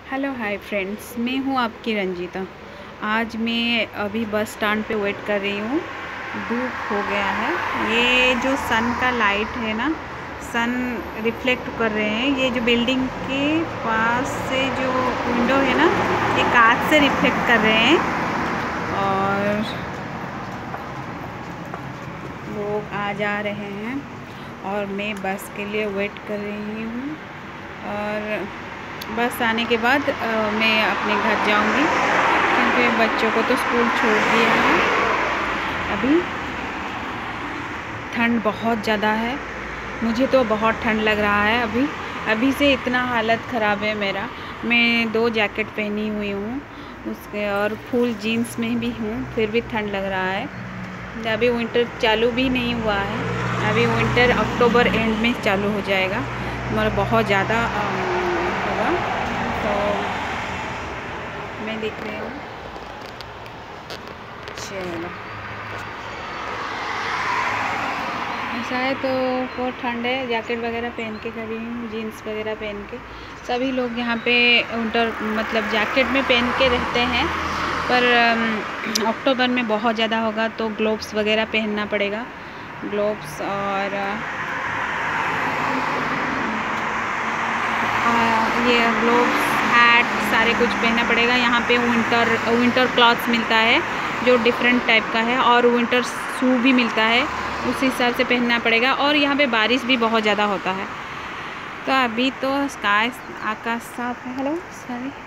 Hello hi friends, मैं हूँ आपकी रंजीता। आज मैं अभी बस स्टैंड पे वेट कर रही हूँ। धूप हो गया है। ये जो सन का लाइट है ना, सन रिफ्लेक्ट कर रहे हैं। ये जो बिल्डिंग के पास से जो विंडो है ना, ये कांच से रिफ्लेक्ट कर रहे हैं और लोग आ जा रहे हैं और मैं बस के लिए वेट कर रही हूँ। और बस आने के बाद मैं अपने घर जाऊंगी, क्योंकि बच्चों को तो स्कूल छोड़ दिया है। अभी ठंड बहुत ज़्यादा है, मुझे तो बहुत ठंड लग रहा है। अभी से इतना हालत ख़राब है मेरा। मैं 2 जैकेट पहनी हुई हूँ उसके, और फुल जीन्स में भी हूँ, फिर भी ठंड लग रहा है। अभी विंटर चालू भी नहीं हुआ है। अभी विंटर अक्टूबर एंड में चालू हो जाएगा, मगर बहुत ज़्यादा होगा। तो मैं देख रही हूँ। चलो, ऐसा है तो बहुत ठंड है। जैकेट वगैरह पहन के खड़ी हूँ, जीन्स वगैरह पहन के। सभी लोग यहाँ पे विंटर मतलब जैकेट में पहन के रहते हैं, पर अक्टूबर में बहुत ज़्यादा होगा तो ग्लोव्स वगैरह पहनना पड़ेगा। ग्लोव्स और ये ग्लोव्स, हैट, सारे कुछ पहनना पड़ेगा। यहाँ पे विंटर क्लॉथ्स मिलता है जो डिफरेंट टाइप का है, और विंटर शू भी मिलता है, उस हिसाब से पहनना पड़ेगा। और यहाँ पे बारिश भी बहुत ज़्यादा होता है। तो अभी तो स्काई, आकाश साफ है। Hello, sorry.